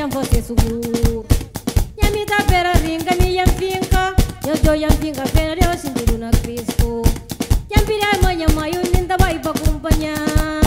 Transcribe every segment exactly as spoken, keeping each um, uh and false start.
jam você seguro. Yamita pera ringa mi yam finca. Yo yo yam finca pera Deus sentido na Cristo. Yam pira manhã maio ninda vai pra acompanhar.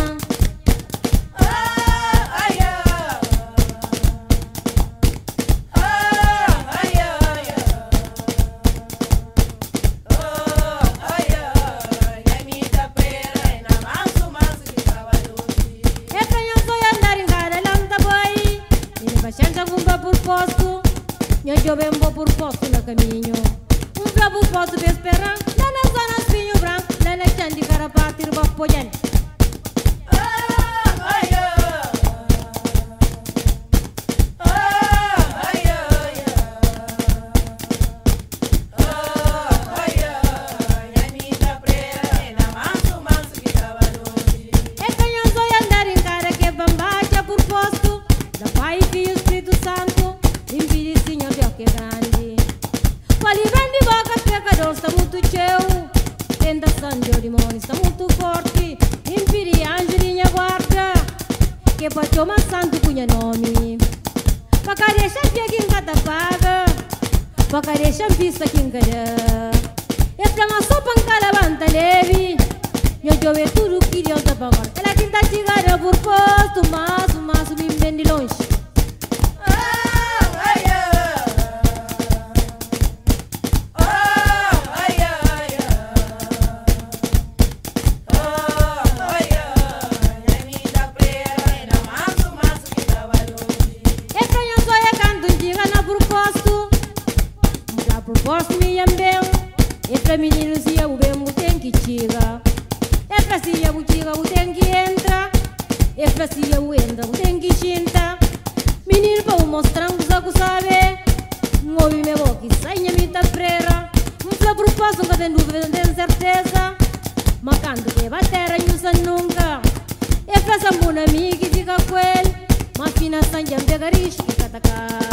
Eu jovem vou por posto no caminho. Um bravo posto de esperar. Lá na zona espinho branco. Lá na chande cara partir pra apoiar. Está muito cheio, tentação de demônio está muito forte. Impiri angelinha guarda, que para tomar santo cunha nome. Para deixar quem cada paga, para deixar vista quem cada. Esta uma sopa em calavanta leve, eu jove tudo que Deus está pagando. Ela tenta chegar por posto, mas o mas me vem de longe. Posso me amar, é para meninos e eu bem o tem que chegar. É para se eu chegar o tem que entrar. É para se eu entra o tem que sentar. Menino para mostrar os que sabe. Ouve minha boca e sai minha mita freira. Um flá por passo nunca tem dúvida, não tem certeza. Mas quando que bater a usa nunca. É para essa boa amiga e fica com ele. Mas fina sangue é pegar risco e catacar.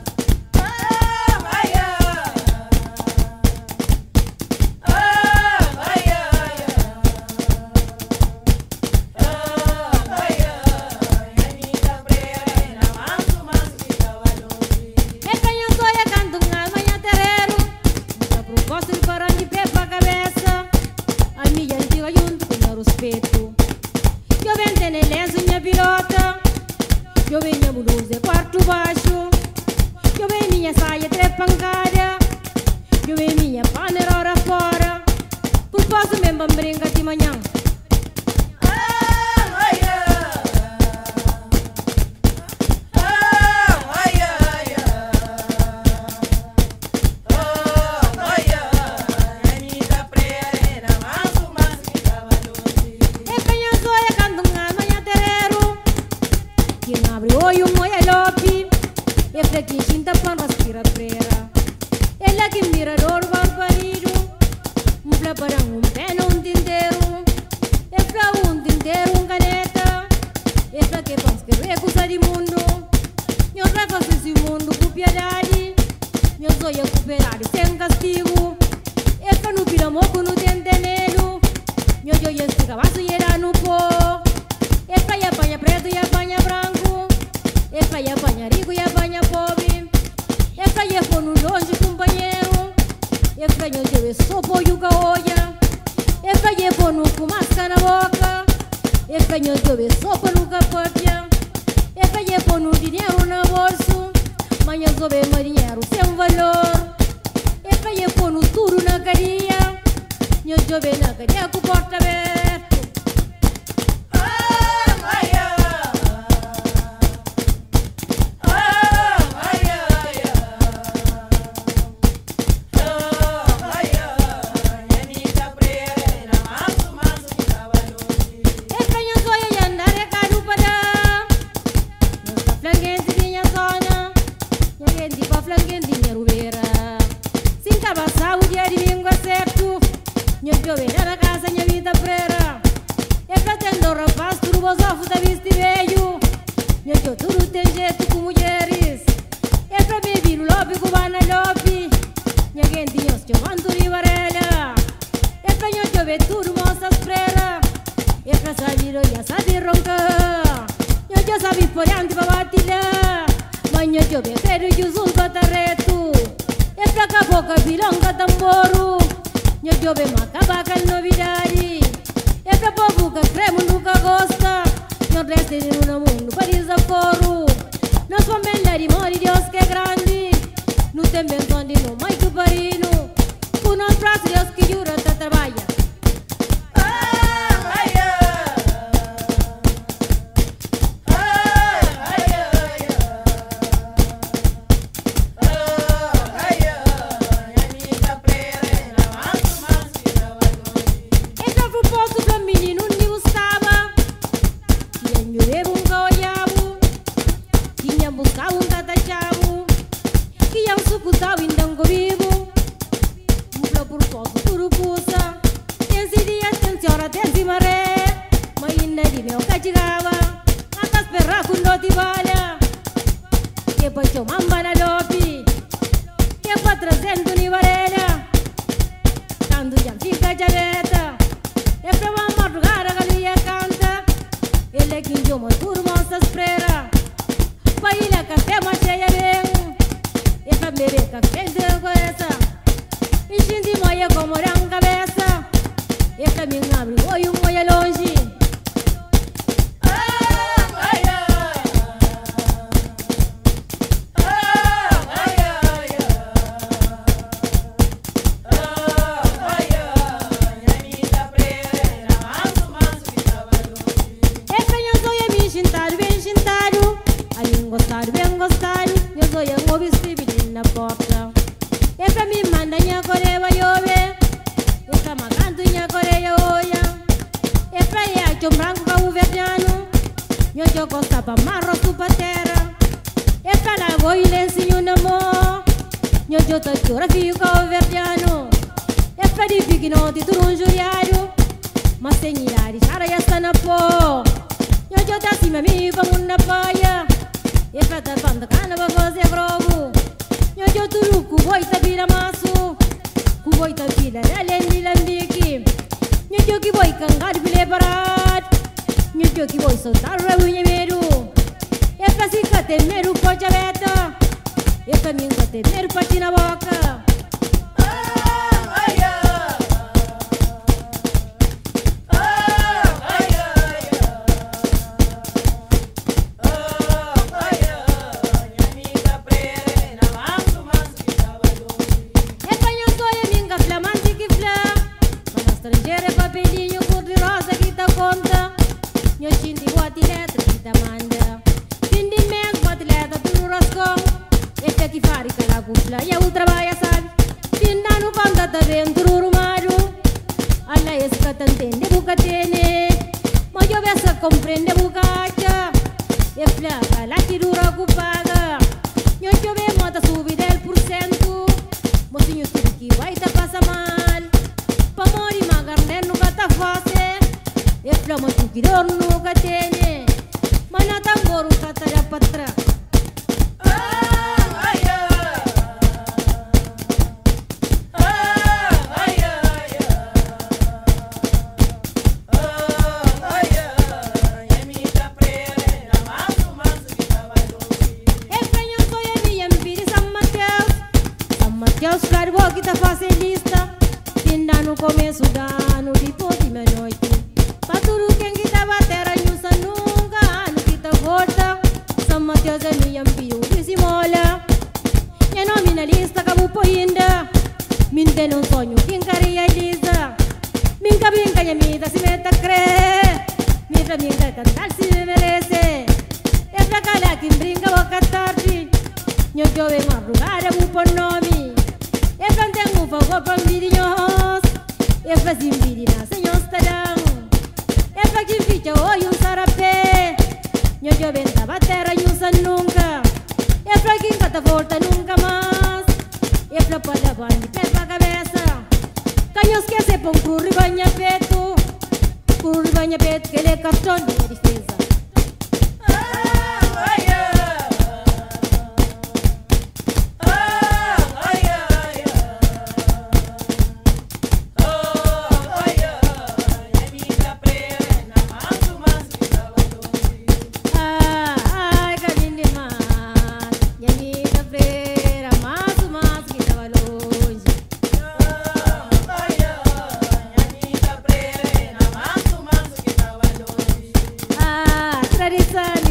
Eu venho ter lenço minha pilota. Eu venho minha blusa quarto baixo. Eu venho minha saia trepancada. Eu venho minha panela hora fora. Por posso mesmo brincar de manhã. Oi, um oi, lopi. Esta aqui cinta para respirar freira. Ela que mirador barbarido. Um flaparão, um pena, um tinteiro. Esta um tinteiro, um caneta. Esta que pensa que recusa de mundo. Eu refaço esse mundo com piedade. Eu sou a cooperar sem castigo. Esta no piramoco, no tentenelo. Eu sou este cavaço e era no pó. Esta e apanha preto e apanha branco. Essa é apanha rico e apanha pobre. Essa é com um longe companheiro. Essa é o sopo e o caolha. Essa é com um com máscara na boca. Essa é o sopo no capote. Essa é com um dinheiro na bolsa. Mas eu sou bem dinheiro sem valor. Essa é com um tudo na carinha. Eu sou bem na carinha com porta aberta. Eu venho na casa, minha vida freira. É pra tendo rapaz, tudo vos ofo da vista e veio. Eu tudo tem jeito com mulheres. É pra beber no lobby, cubana lobby. Minha gente, eu estou chamando de varela. É pra eu ver tudo, moças freira. É pra saber, eu já sabe roncar. Eu já sabe por onde vai bater. Banho jobe credo juzul bataretu. E fraca boca bilonga tamboru. Nyo jobe macabacas novidade. E pra boca cremo nunca gosta. Nyo resta in un mundo parisa coro. Nós família de mori Deus que é grande. Não tem benzão de não mais que parino. Com nós braços Deus que jura tá trabalha. Larissa